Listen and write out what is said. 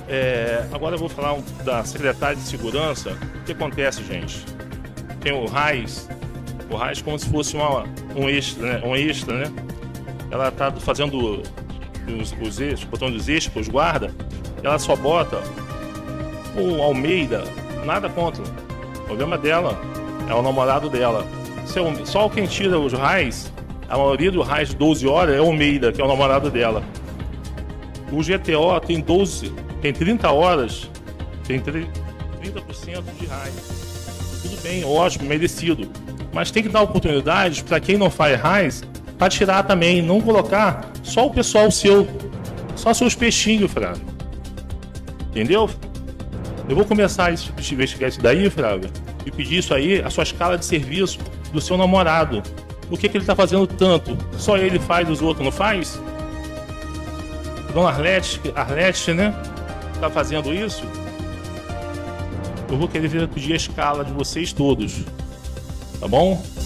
Agora eu vou falar da secretária de segurança. O que acontece, gente? Tem o RAIS como se fosse um extra, né? Ela tá fazendo os extras, botando os extras para os guardas. Ela só bota o Almeida, nada contra. O problema dela é o namorado dela. Só quem tira os RAIS, a maioria do RAIS de 12 horas é o Almeida, que é o namorado dela. O GTO tem 30 horas, tem 30% de RAIS. Tudo bem, ótimo, merecido. Mas tem que dar oportunidades para quem não faz RAIS para tirar também, não colocar só o pessoal seu, só seus peixinhos, Fraga. Entendeu? Eu vou começar a investigar isso daí, Fraga, e pedir isso aí, a sua escala de serviço do seu namorado. Por que ele está fazendo tanto? Só ele faz, os outros não faz? Dona Arlete, né? Está fazendo isso? Eu vou querer pedir a escala de vocês todos. Tá bom?